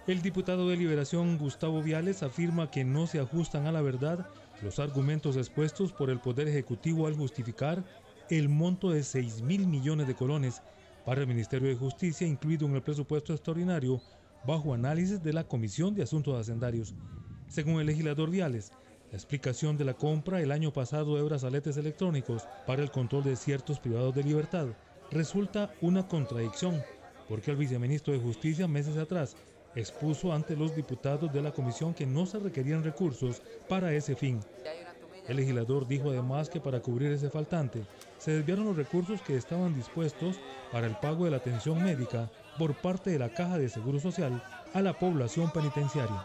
El diputado de Liberación, Gustavo Viales, afirma que no se ajustan a la verdad los argumentos expuestos por el Poder Ejecutivo al justificar el monto de 6.000 millones de colones para el Ministerio de Justicia, incluido en el presupuesto extraordinario, bajo análisis de la Comisión de Asuntos Hacendarios. Según el legislador Viales, la explicación de la compra el año pasado de brazaletes electrónicos para el control de ciertos privados de libertad resulta una contradicción, porque el viceministro de Justicia meses atrás expuso ante los diputados de la comisión que no se requerían recursos para ese fin. El legislador dijo además que para cubrir ese faltante se desviaron los recursos que estaban dispuestos para el pago de la atención médica por parte de la Caja de Seguro Social a la población penitenciaria.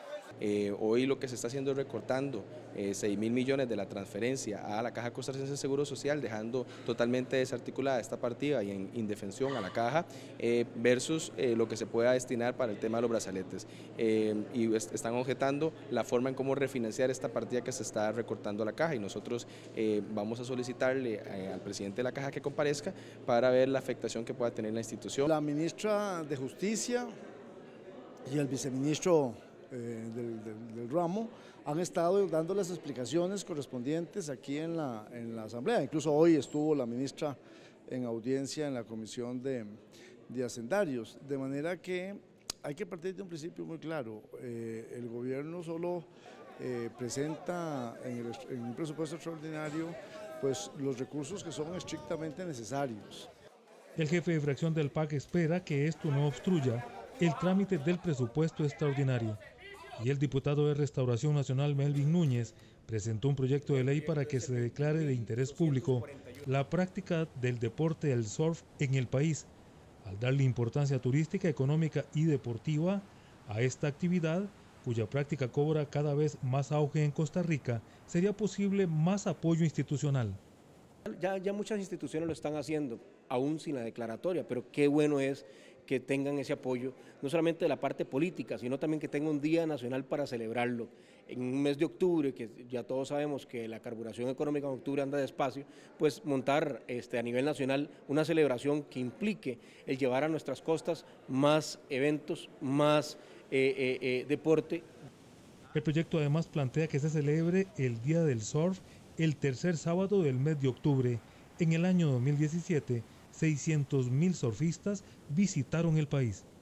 Hoy lo que se está haciendo es recortando 6.000 millones de la transferencia a la Caja Costarricense de Seguro Social, dejando totalmente desarticulada esta partida y en indefensión a la Caja, versus lo que se pueda destinar para el tema de los brazaletes. Y están objetando la forma en cómo refinanciar esta partida que se está recortando a la Caja, y nosotros vamos a solicitarle al presidente de la Caja que comparezca para ver la afectación que pueda tener la institución. La ministra de Justicia y el viceministro del ramo han estado dando las explicaciones correspondientes aquí en la Asamblea. Incluso hoy estuvo la ministra en audiencia en la Comisión de Hacendarios, de manera que hay que partir de un principio muy claro. El gobierno solo presenta en un presupuesto extraordinario pues, los recursos que son estrictamente necesarios. El jefe de fracción del PAC espera que esto no obstruya el trámite del presupuesto extraordinario. Y el diputado de Restauración Nacional, Melvin Núñez, presentó un proyecto de ley para que se declare de interés público la práctica del deporte del surf en el país, al darle importancia turística, económica y deportiva a esta actividad, cuya práctica cobra cada vez más auge en Costa Rica. Sería posible más apoyo institucional. Ya muchas instituciones lo están haciendo, aún sin la declaratoria, pero qué bueno es que tengan ese apoyo, no solamente de la parte política, sino también que tenga un día nacional para celebrarlo. En un mes de octubre, que ya todos sabemos que la carburación económica en octubre anda despacio, pues montar a nivel nacional una celebración que implique el llevar a nuestras costas más eventos, más deporte. El proyecto además plantea que se celebre el Día del Surf el tercer sábado del mes de octubre. En el año 2017, 600.000 surfistas visitaron el país.